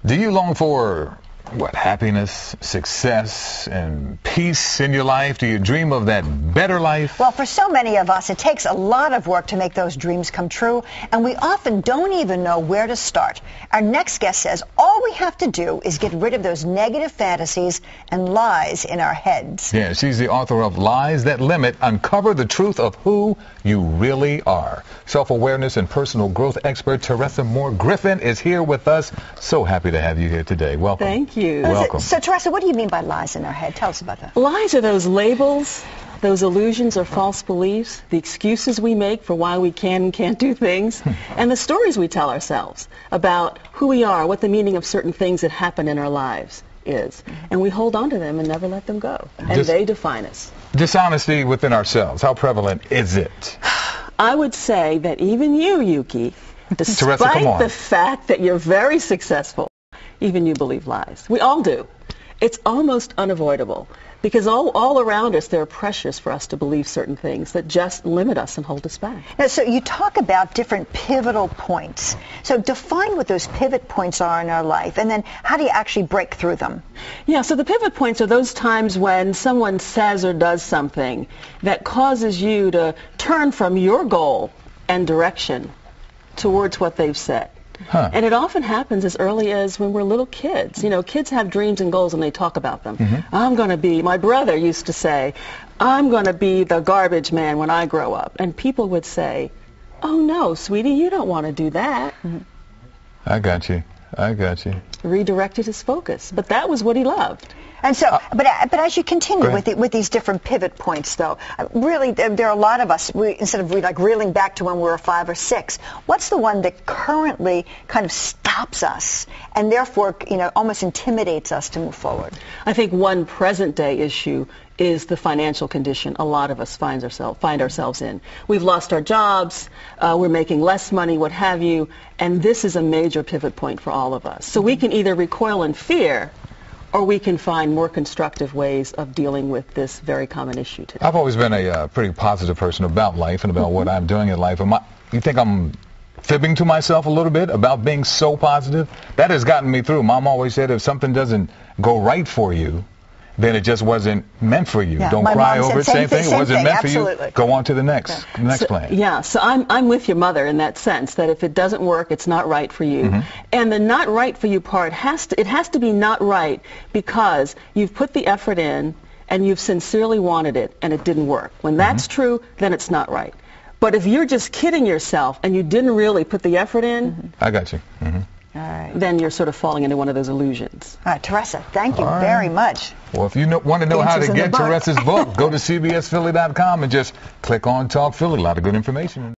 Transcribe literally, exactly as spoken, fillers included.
Do you long for, what, happiness, success, and peace in your life? Do you dream of that better life? Well, for so many of us, it takes a lot of work to make those dreams come true, and we often don't even know where to start. Our next guest says all we have to do is get rid of those negative fantasies and lies in our heads. Yeah, she's the author of Lies That Limit, Uncover the Truth of Who You Really Are. Self-awareness and personal growth expert Teresa Moore Griffin is here with us. So happy to have you here today. Welcome. Thank you. Welcome. So, Teresa, what do you mean by lies in our head? Tell us about that. Lies are those labels, those illusions or false beliefs, the excuses we make for why we can and can't do things, and the stories we tell ourselves about who we are, what the meaning of certain things that happen in our lives is. And we hold on to them and never let them go. And Dis- they define us. Dishonesty within ourselves, how prevalent is it? I would say that even you, Yuki, Teresa, come despite on. the fact that you're very successful, even you believe lies. We all do. It's almost unavoidable because all, all around us there are pressures for us to believe certain things that just limit us and hold us back. Now, so you talk about different pivotal points. So define what those pivot points are in our life, and then how do you actually break through them? Yeah, so the pivot points are those times when someone says or does something that causes you to turn from your goal and direction towards what they've said. Huh. And it often happens as early as when we're little kids. You know, kids have dreams and goals and they talk about them. Mm-hmm. I'm going to be, my brother used to say, I'm going to be the garbage man when I grow up. And people would say, oh no, sweetie, you don't want to do that. Mm-hmm. I got you. I got you. Redirected his focus. But that was what he loved. And so, uh, but but as you continue with the, with these different pivot points, though, uh, really there, there are a lot of us. We, instead of re, like reeling back to when we were five or six, what's the one that currently kind of stops us and therefore, you know, almost intimidates us to move forward? I think one present day issue is the financial condition a lot of us find ourselves find ourselves in. We've lost our jobs, uh, we're making less money, what have you, and this is a major pivot point for all of us. So we can either recoil in fear, or we can find more constructive ways of dealing with this very common issue today. I've always been a uh, pretty positive person about life and about mm-hmm. what I'm doing in life. Am I, you think I'm fibbing to myself a little bit about being so positive? That has gotten me through. Mom always said if something doesn't go right for you, then it just wasn't meant for you. Yeah, Don't my cry mom over it. said Same thing. same It wasn't thing, meant absolutely. for you. Go on to the next, Yeah. next So, plan. yeah, so I'm, I'm with your mother in that sense, that if it doesn't work, it's not right for you. Mm-hmm. And the not right for you part, has to, it has to be not right because you've put the effort in and you've sincerely wanted it and it didn't work. When that's Mm-hmm. true, then it's not right. But if you're just kidding yourself and you didn't really put the effort in, Mm-hmm. I got you. Mm-hmm. All right. then you're sort of falling into one of those illusions. All right, Teresa, thank you All right. very much. Well, if you know, want to know The how to answer's in the get book. Teresa's book, go to C B S Philly dot com and just click on Talk Philly. A lot of good information.